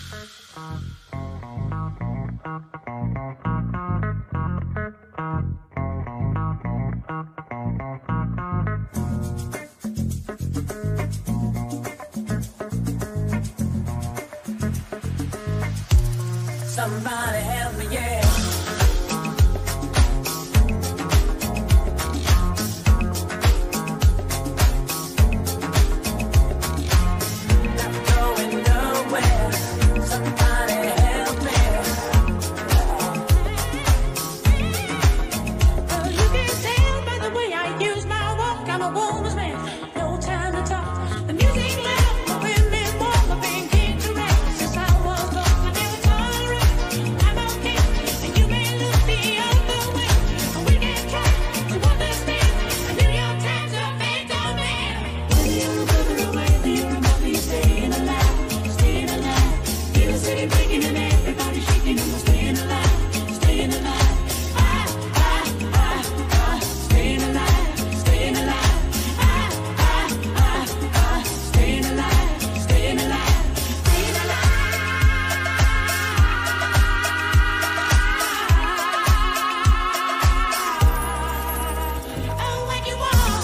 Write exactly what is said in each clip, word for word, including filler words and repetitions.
Somebody help me, yeah. Not going nowhere. Somebody help me. Well, you can tell by the way I use my walk. I'm a woman's man. No time to talk. The music loud, the women warm, the thinking correct. Since I was born, I never tolerate. I'm okay, and you may look the other way. We can try to understand. The New York Times are fake on man. Whether you're a brother or whether you're a mother, you're staying alive, staying alive. Feel the city breaking and everybody shaking, and we're staying alive, staying alive. Ah, ah, ah, ah, staying alive, staying alive. Ah, ah, ah, ah, staying alive, staying alive, staying alive. Oh, when you walk,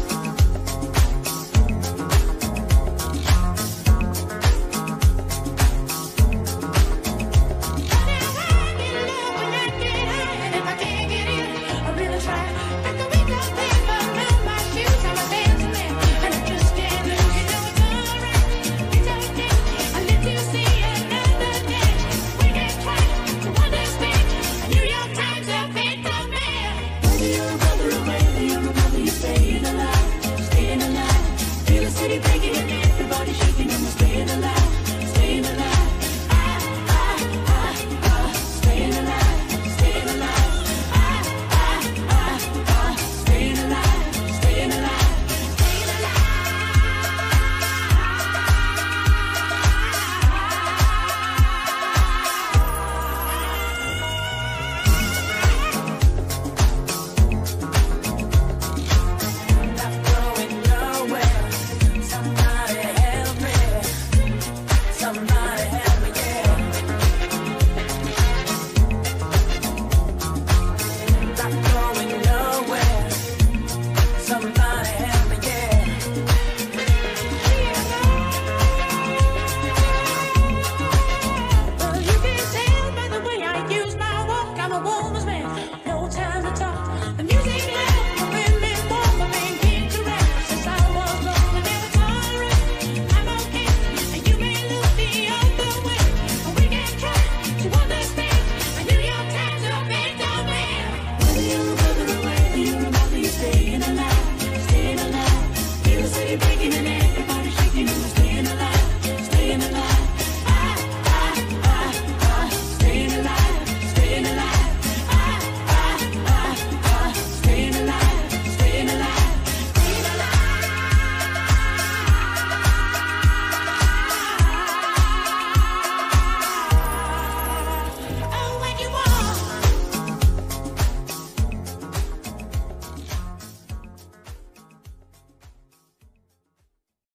and if I can't get in, I really try. Got the week of paper, know my shoes, I'm a dancing man, and I just can't lose. You know it's alright, it's okay. I live to see another day. We can try to understand. The New York Times are fake on man. Whether you're a brother or whether you're a mother, you're staying alive, staying alive. Feel the city breaking and everybody shaking, and we're staying alive, staying alive. Ah, ah, ah, ah, staying alive, staying alive. Ah, ah, ah, ah, staying alive, staying alive, staying alive. Not going nowhere. Somebody help me. Somebody